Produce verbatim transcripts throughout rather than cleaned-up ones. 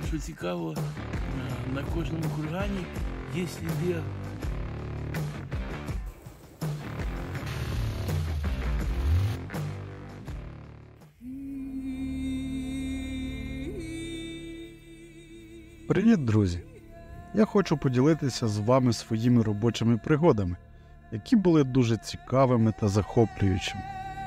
що цікаво, на кожному кургані є сліди. Привіт, друзі! Я хочу поділитися з вами своїми робочими пригодами, які були дуже цікавими та захоплюючими.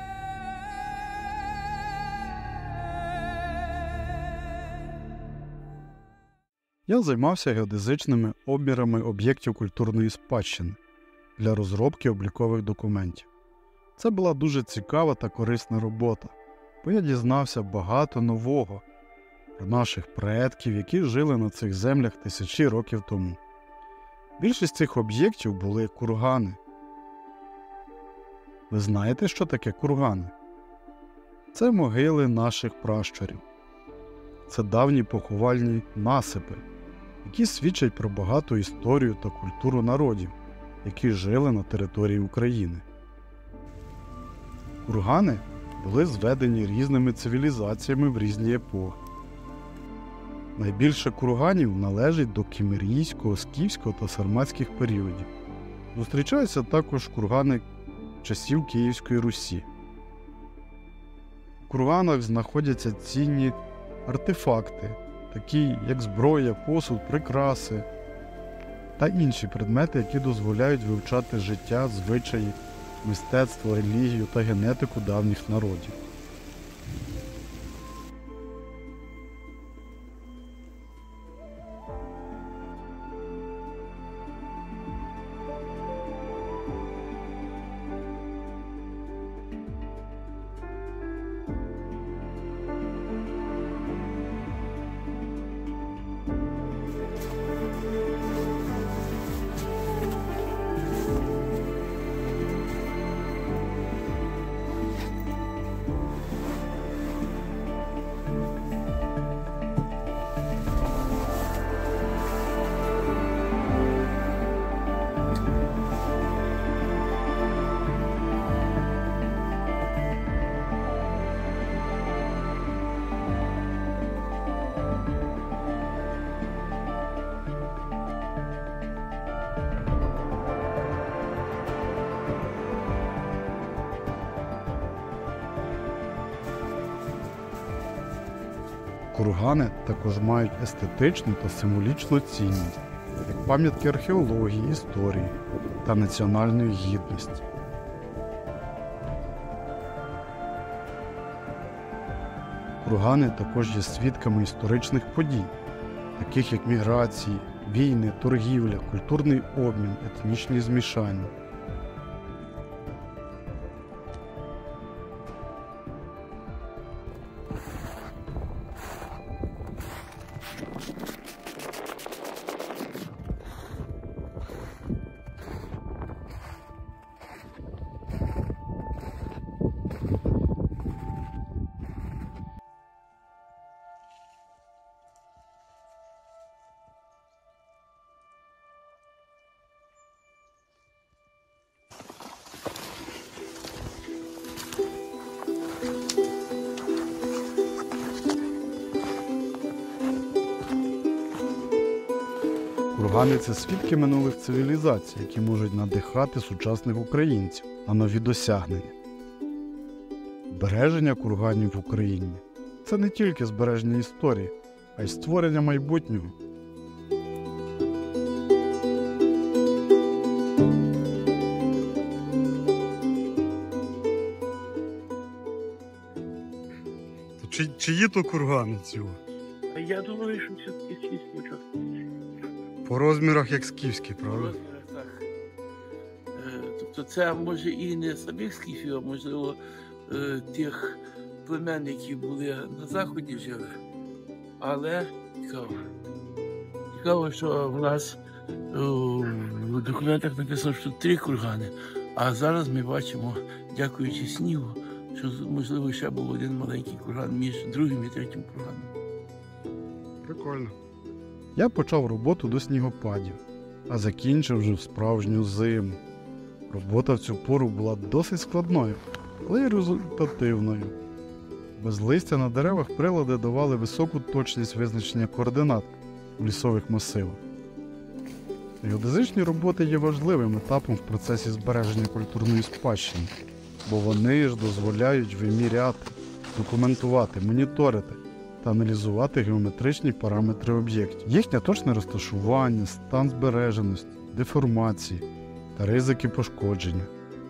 Я займався геодезичними обмірами об'єктів культурної спадщини для розробки облікових документів. Це була дуже цікава та корисна робота, бо я дізнався багато нового про наших предків, які жили на цих землях тисячі років тому. Більшість цих об'єктів були кургани. Ви знаєте, що таке кургани? Це могили наших пращурів. Це давні поховальні насипи, які свідчать про багату історію та культуру народів, які жили на території України. Кургани були зведені різними цивілізаціями в різні епохи. Найбільше курганів належить до кіммерійського, скіфського та сарматських періодів. Зустрічаються також кургани часів Київської Русі. В курганах знаходяться цінні артефакти, такі як зброя, посуд, прикраси та інші предмети, які дозволяють вивчати життя, звичаї, мистецтво, релігію та генетику давніх народів. Кургани також мають естетичну та символічну цінність, як пам'ятки археології, історії та національної гідності. Кургани також є свідками історичних подій, таких як міграції, війни, торгівля, культурний обмін, етнічні змішання. Кургани – це свідки минулих цивілізацій, які можуть надихати сучасних українців на нові досягнення. Збереження курганів в Україні – це не тільки збереження історії, а й створення майбутнього. Чи, чиї то кургани цього? Я думаю, що все-таки скіфські спочатку. По розмірах як скіфські, правда? По розмірах, так. Тобто це може і не самих скіфів, а можливо тих племен, які були на заході жили. Але цікаво. Цікаво, що в нас в документах написано, що три кургани, а зараз ми бачимо, дякуючи снігу, що, можливо, ще був один маленький курган між другим і третім курганом. Прикольно. Я почав роботу до снігопадів, а закінчив вже в справжню зиму. Робота в цю пору була досить складною, але й результативною. Без листя на деревах прилади давали високу точність визначення координат у лісових масивах. Геодезичні роботи є важливим етапом в процесі збереження культурної спадщини, бо вони ж дозволяють виміряти, документувати, моніторити та аналізувати геометричні параметри об'єктів, їхнє точне розташування, стан збереженості, деформації та ризики пошкодження.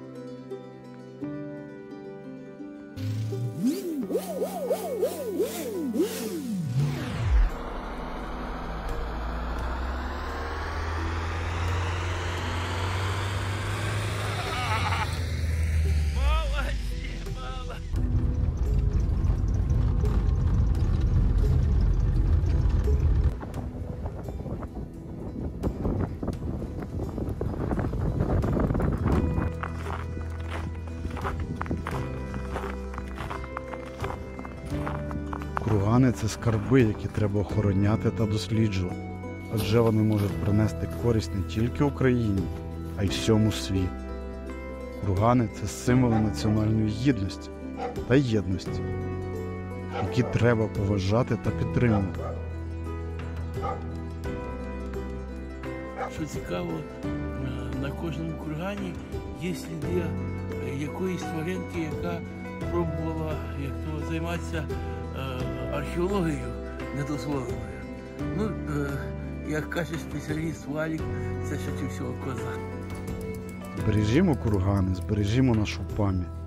Кургани – це скарби, які треба охороняти та досліджувати, адже вони можуть принести користь не тільки Україні, а й всьому світу. Кургани – це символи національної гідності та єдності, які треба поважати та підтримувати. Що цікаво, на кожному кургані є сліди якоїсь тваринки, яка пробувала як то, займатися археологією недозволеною. Ну, як каже спеціаліст Валік, це ще всього коза. Збережімо кургани, збережімо нашу пам'ять.